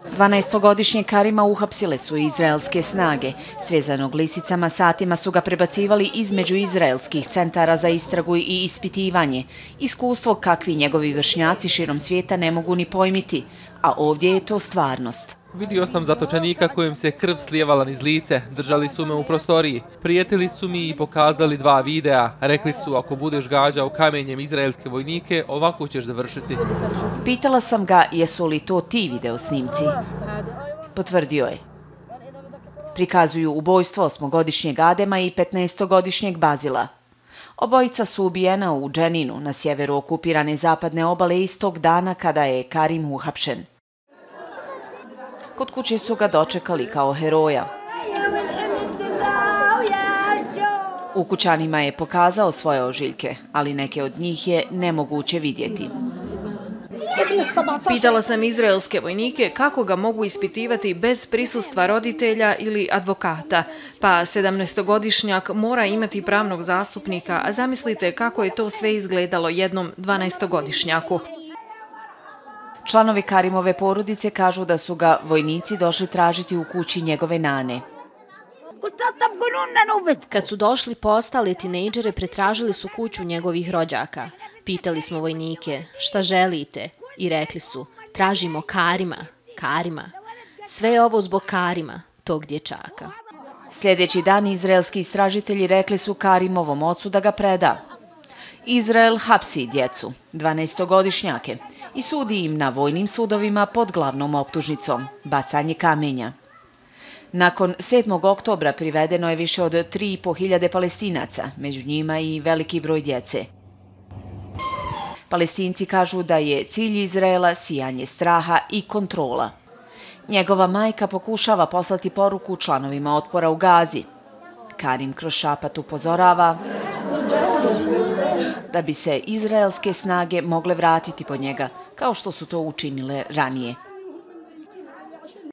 12-godišnjeg Karima uhapsile su izraelske snage. Svezanog lisicama satima su ga prebacivali između izraelskih centara za istragu i ispitivanje. Iskustvo kakvi njegovi vršnjaci širom svijeta ne mogu ni pojmiti, a ovdje je to stvarnost. Vidio sam zatočenika kojem se krv slijevala niz lice. Držali su me u prostoriji. Prijetili su mi i pokazali 2 videa. Rekli su, ako budeš gađao kamenjem izraelske vojnike, ovako ćeš završiti. Pitala sam ga jesu li to ti video snimci. Potvrdio je. Prikazuju ubojstvo 8-godišnjeg Adema i 15-godišnjeg Bazila. Obojica su ubijena u Dženinu, na sjeveru okupirane zapadne obale, istog dana kada je Karim uhapšen. Kod kuće su ga dočekali kao heroja. Ukućanima je pokazao svoje ožiljke, ali neke od njih je nemoguće vidjeti. Pitala sam izraelske vojnike kako ga mogu ispitivati bez prisustva roditelja ili advokata, pa 17-godišnjak mora imati pravnog zastupnika, a zamislite kako je to sve izgledalo jednom 12-godišnjaku. Članovi Karimove porodice kažu da su ga vojnici došli tražiti u kući njegove nane. Kad su došli po ostale tinejdžere, pretražili su kuću njegovih rođaka. Pitali smo vojnike, šta želite? I rekli su, tražimo Karima. Sve je ovo zbog Karima, tog dječaka. Sljedeći dan izraelski istražitelji rekli su Karimovom ocu da ga preda. Izrael hapsi djecu, 12-godišnjake, i sudi im na vojnim sudovima pod glavnom optužnicom – bacanje kamenja. Nakon 7. oktobra privedeno je više od 3.500 Palestinaca, među njima i veliki broj djece. Palestinci kažu da je cilj Izraela sijanje straha i kontrola. Njegova majka pokušava poslati poruku članovima otpora u Gazi. Karim kroz šapat upozorava da bi se izraelske snage mogle vratiti po njega, kao što su to učinile ranije.